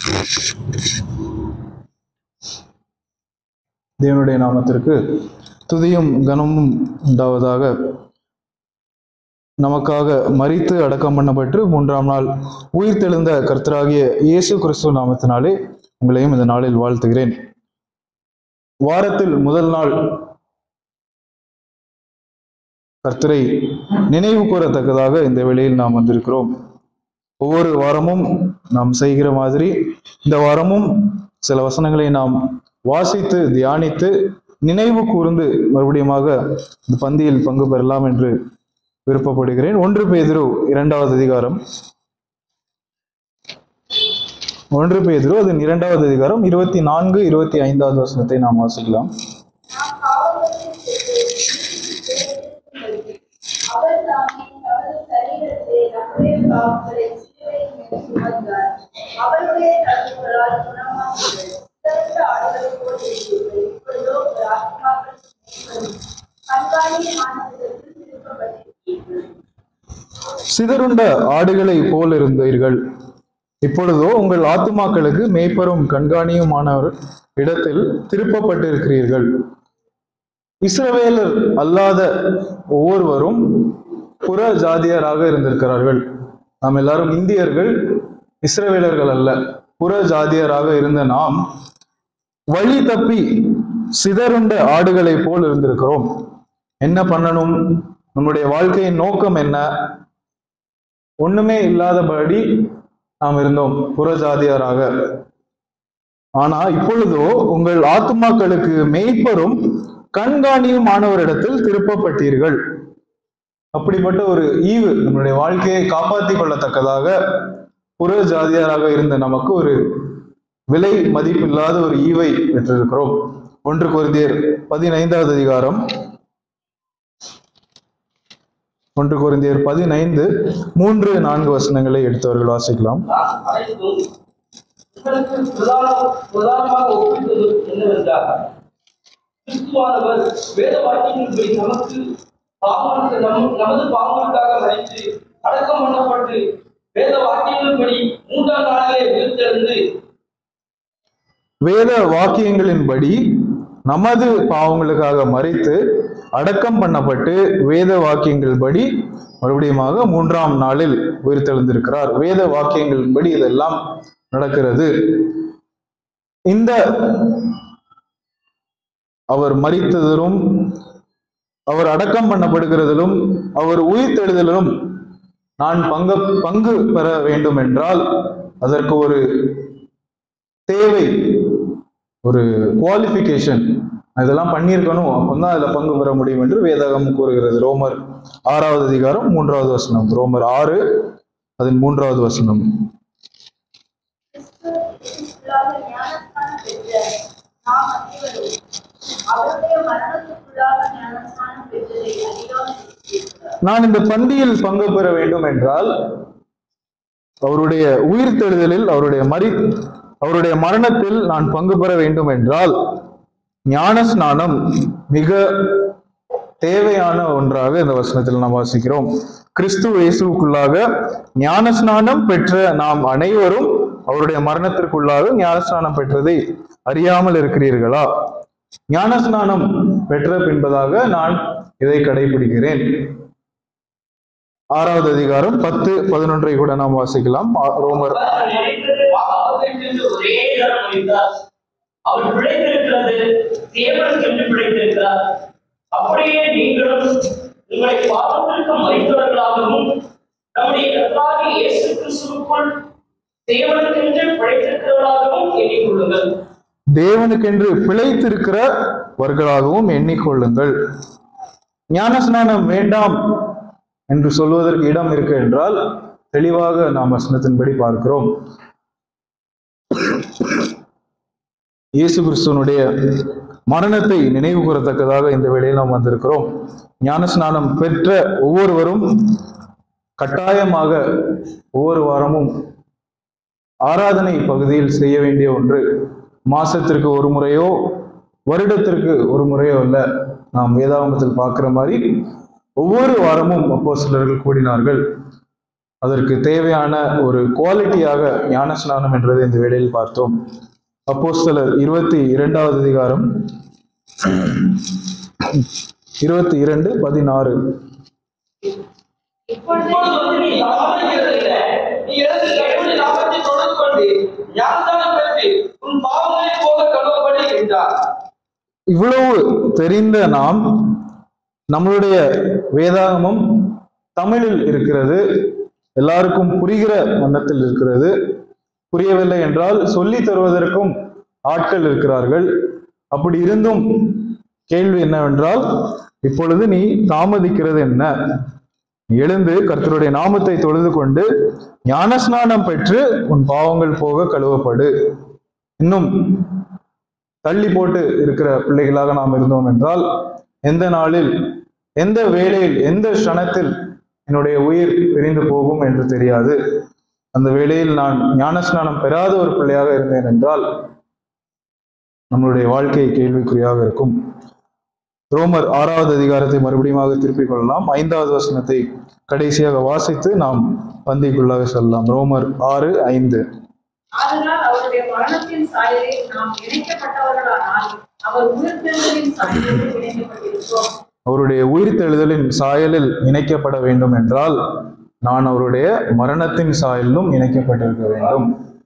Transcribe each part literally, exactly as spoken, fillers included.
தேவனுடைய நாமத்திற்கு துதியும் கனமும் உண்டாவதாக. நமக்காக மரித்து அடக்கம் பண்ணப்பட்டு மூன்றாம் நாள் உயிர் தெழுந்த கர்த்தராகிய இயேசு கிறிஸ்துவ நாமத்தினாலே உங்களையும் இந்த நாளில் வாழ்த்துகிறேன். வாரத்தில் முதல் நாள் கர்த்தரை நினைவு கூறத்தக்கதாக இந்த வேளையில் நாம் வந்திருக்கிறோம். ஒவ்வொரு வாரமும் நாம் செய்கிற மாதிரி இந்த வாரமும் சில வசனங்களை நாம் வாசித்து தியானித்து நினைவு கூர்ந்து மறுபடியுமாக இந்த பந்தியில் பங்கு பெறலாம் என்று விருப்பப்படுகிறேன். ஒன்று பேதுரு இரண்டாவது அதிகாரம் ஒன்று பேதுரு அதன் இரண்டாவது அதிகாரம் இருபத்தி நான்கு இருபத்தி ஐந்தாவது வசனத்தை நாம் வாசிக்கலாம். சிதறுண்ட ஆடுகளை போல் இருந்தீர்கள், இப்பொழுதோ உங்கள் ஆத்துமாக்களுக்கு மேய்ப்பரும் கண்காணியுமானவர் இடத்தில் திருப்பப்பட்டிருக்கிறீர்கள். இஸ்ரவேலர் அல்லாத ஒவ்வொருவரும் புற ஜாதியராக இருந்திருக்கிறார்கள். நாம் எல்லாரும் இந்தியர்கள், இஸ்ரவேலர்கள் அல்ல. புற ஜாதியராக இருந்த நாம் வழி தப்பி சிதறுண்ட ஆடுகளை போல் இருந்திருக்கிறோம். என்ன பண்ணணும்? நம்முடைய வாழ்க்கையின் நோக்கம் என்ன? ஒண்ணுமே இல்லாதபடி நாம் இருந்தோம் புறஜாதியராக. ஆனா இப்பொழுதோ உங்கள் ஆத்துமாக்களுக்கு மேய்ப்பரும் கண்காணியும் ஆனவரிடத்தில் திருப்பப்பட்டீர்கள். அப்படிப்பட்ட ஒரு ஈவு நம்முடைய வாழ்க்கையை காப்பாற்றி கொள்ளத்தக்கதாக புற ஜாதியாராக இருந்த நமக்கு ஒரு விலை மதிப்பில்லாத ஒரு ஈவை பெற்றிருக்கிறோம். ஒன்று கொரிந்தியர் பதினைந்தாவது அதிகாரம் ஒன்று கொரிந்தியர் பதினைந்து மூன்று நான்கு வசனங்களை எடுத்தவர்கள் வாசிக்கலாம். நமது பாவங்களுக்காக மரித்து அடக்கம் பண்ணப்பட்டு வேத வாக்கியங்களின்படி மூன்றாம் நாளிலே உயிர்த்தெழுந்து வேத வாக்கியங்களின்படி நமது பாவங்களுக்காக மரித்து அடக்கம் பண்ணப்பட்டு வேத வாக்கியங்களின்படி மறுபடியுமாக மூன்றாம் நாளில் உயிர்த்தெழுந்திருக்கிறார். வேத வாக்கியங்களின்படி இதெல்லாம் நடக்கிறது. இந்த அவர் மரித்ததிலும் அவர் அடக்கம் பண்ணப்படுகிறதிலும் அவர் உயிர்த்தெழுதலிலும் நான் பங்கு பங்கு பெற வேண்டும் என்றால் அதற்கு ஒரு தேவை, ஒரு குவாலிஃபிகேஷன். இதெல்லாம் பண்ணியிருக்கணும், அப்பந்தான் அதுல பங்கு பெற முடியும் என்று வேதாகம் கூறுகிறது. ரோமர் ஆறாவது அதிகாரம் மூன்றாவது வசனம். ரோமர் ஆறு அதன் மூன்றாவது வசனம். நான் இந்த பந்தியில் பங்கு பெற வேண்டும் என்றால் அவருடைய உயிர்த்தெழுதலில் அவருடைய மரி அவருடைய மரணத்தில் நான் பங்கு பெற வேண்டும் என்றால் ஞான ஸ்நானம் மிக தேவையான ஒன்றாக இந்த வசனத்தில் நாம் வாசிக்கிறோம். கிறிஸ்து இயேசுவுக்குள்ளாக ஞான ஸ்நானம் பெற்ற நாம் அனைவரும் அவருடைய மரணத்திற்குள்ளாக ஞான ஸ்நானம் பெற்றதை அறியாமல் இருக்கிறீர்களா? ஞான ஸ்நானம் பெற்ற பின்பதாக நான் இதை கடைபிடிக்கிறேன். ஆறாவது அதிகாரம் பத்து பதினொன்றை கூட நாம் வாசிக்கலாம். ரோமர் அவர் பிழைத்திருக்கிறது, தேவனுக்கு என்று பிழைத்திருக்கிறார். அப்படியே நீங்களும் உங்களை பாவத்திற்கு மரித்தவர்களாகவும் நம்முடைய கர்த்தராகிய இயேசு கிறிஸ்துவுக்குள் தேவனுக்கென்று பிழைத்திருக்கிறவர்களாகவும் எண்ணிக்கொள்ளுங்கள். தேவனுக்கென்று பிழைத்திருக்கிறவர்களாகவும் எண்ணிக்கொள்ளுங்கள். ஞான ஸ்நானம் வேண்டாம் என்று சொல்வதற்கு இடம் இருக்கு என்றால் தெளிவாக நாம் வசனத்தின்படி பார்க்கிறோம். இயேசு கிறிஸ்துவனுடைய மரணத்தை நினைவு கூறத்தக்கதாக இந்த வேளையில் நாம் வந்திருக்கிறோம். ஞான ஸ்நானம் பெற்ற ஒவ்வொருவரும் கட்டாயமாக ஒவ்வொரு வாரமும் ஆராதனை பகுதியில் செய்ய வேண்டிய ஒன்று. மாசத்திற்கு ஒரு முறையோ வருடத்திற்கு ஒரு முறையோ அல்ல. நாம் வேதாகமத்தில் பார்க்கிற மாதிரி ஒவ்வொரு வாரமும் அப்போஸ்தலர்கள் கூடினார்கள். அதற்கு தேவையான ஒரு குவாலிட்டியாக ஞானஸ்நானம் என்றதை இந்த வேளையில் பார்த்தோம். அப்போஸ்தலர் இருபத்தி இரண்டாவது அதிகாரம் இருபத்தி இரண்டு பதினாறு. இப்பொழுது நீ தாமதிக்கிறதில்லை. நீ எழுந்து கர்த்தருடைய நாமத்தை தொழுது கொண்டு ஞானஸ்நானம் பெற்று உன் பாவங்களை போக கழுவப்படு என்றார். இவ்வளவு தெரிந்த நாம், நம்மளுடைய வேதாகமம் தமிழில் இருக்கிறது, எல்லாருக்கும் புரிகிற வண்ணத்தில் இருக்கிறது. புரியவில்லை என்றால் சொல்லி தருவதற்கும் ஆட்கள் இருக்கிறார்கள். அப்படி இருந்தும் கேள்வி என்னவென்றால், இப்பொழுது நீ தாமதிக்கிறது என்ன? எழுந்து கர்த்தருடைய நாமத்தை தொழுது கொண்டு ஞானஸ்நானம் பெற்று உன் பாவங்கள் போக கழுவப்படு. இன்னும் தள்ளி போட்டு இருக்கிற பிள்ளைகளாக நாம் இருந்தோம் என்றால், எந்த நாளில், எந்த வேளையில், எந்த க்ஷணத்தில் என்னுடைய உயிர் பிரிந்து போகும் என்று தெரியாது. அந்த வேளையில் நான் ஞானஸ்நானம் பெறாத ஒரு பிள்ளையாக இருந்தேன் என்றால் நம்மளுடைய வாழ்க்கை கேள்விக்குறியாக இருக்கும். ரோமர் ஆறாவது அதிகாரத்தை மறுபடியும் திருப்பிக் கொள்ளலாம். ஐந்தாவது வசனத்தை கடைசியாக வாசித்து நாம் பந்திக்குள்ளாக செல்லலாம். ரோமர் ஆறு ஐந்து. ஆதலால் அவருடைய மரணத்தின் சாயலில் நாம் இணைக்கப்பட்டவர்களானால் அவர் உயிர்த்தெழுதலின் சாயலில் இணைக்கப்பட்டிருக்கிறோம். அவருடைய உயிர்த்தெழுதலின் சாயலில் இணைக்கப்பட வேண்டும் என்றால் நான் அவருடைய மரணத்தின் சாயலிலும் இணைக்கப்பட்டிருக்க வேண்டும்.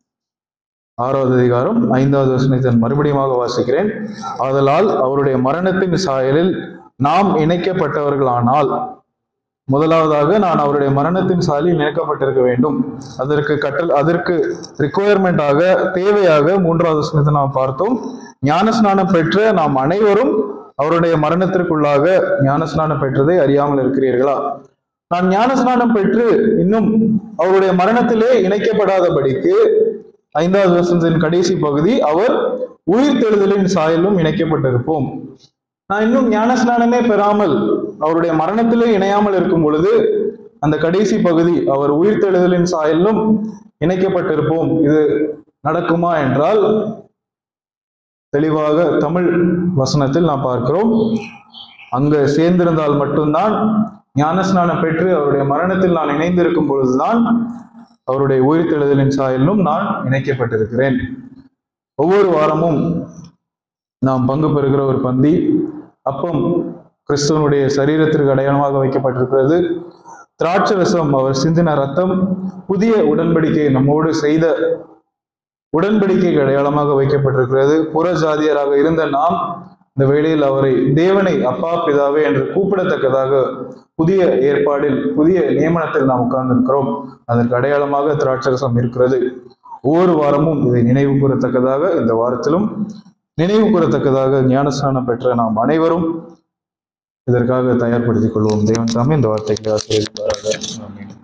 ஆறாவது அதிகாரம் ஐந்தாவது வசனத்தை மறுபடியும் வாசிக்கிறேன். ஆதலால் அவருடைய மரணத்தின் சாயலில் நாம் இணைக்கப்பட்டவர்களானால், முதலாவதாக நான் அவருடைய மரணத்தின் சாயலில் இணைக்கப்பட்டிருக்க வேண்டும். அதற்கு கட்டல் அதற்கு ரிக்குவயர்மெண்டாக, தேவையாக மூன்றாவது வசனத்தை நாம் பார்த்தோம். ஞானஸ்நானம் பெற்ற நாம் அனைவரும் அவருடைய மரணத்திற்குள்ளாக ஞானஸ்நானம் பெற்றதை அறியாமல் இருக்கிறீர்களா? நான் ஞானஸ்நானம் பெற்று இன்னும் அவருடைய மரணத்திலே இணைக்கப்படாதபடிக்கு ஐந்தாவது வசனத்தின் கடைசி பகுதி, அவர் உயிர்த்தெழுதலின் சாயலும் இணைக்கப்பட்டிருப்போம். நான் இன்னும் ஞானஸ்நானமே பெறாமல் அவருடைய மரணத்திலே இணையாமல் இருக்கும் பொழுது அந்த கடைசி பகுதி, அவர் உயிர்த்தெழுதலின் சாயலும் இணைக்கப்பட்டிருப்போம், இது நடக்குமா என்றால் தெளிவாக தமிழ் வசனத்தில் நாம் பார்க்கிறோம். அங்க சேர்ந்திருந்தால் மட்டும்தான், ஞானஸ்நானம் பெற்று அவருடைய மரணத்தில் நான் இணைந்திருக்கும் பொழுதுதான் அவருடைய உயிர்த்தெழுதலின் சாயலிலும் நான் இணைக்கப்பட்டிருக்கிறேன். ஒவ்வொரு வாரமும் நாம் பங்கு பெறுகிற ஒரு பந்தி, அப்பம் கிறிஸ்துவனுடைய சரீரத்திற்கு அடையாளமாக வைக்கப்பட்டிருக்கிறது. திராட்சரசம் அவர் சிந்தின ரத்தம் புதிய உடன்படிக்கை நம்மோடு செய்த உடன்படிக்கைக்கு அடையாளமாக வைக்கப்பட்டிருக்கிறது. புற ஜாதியராக இருந்த நாம் இந்த வேளையில் அவரை தேவனை அப்பா பிதாவே என்று கூப்பிடத்தக்கதாக புதிய ஏற்பாடில், புதிய நியமனத்தில் நாம் உட்கார்ந்திருக்கிறோம். அதற்கு அடையாளமாக திராட்சரசம் இருக்கிறது. ஒவ்வொரு வாரமும் இதை நினைவு கூறத்தக்கதாக, இந்த வாரத்திலும் நினைவு கூறத்தக்கதாக ஞானஸ்நானம் பெற்ற நாம் அனைவரும் இதற்காக தயார்படுத்திக் கொள்வோம். தேவன் தாமே இந்த வார்த்தைக்கு ஆசீர்வதிப்பாராக. ஆமென்.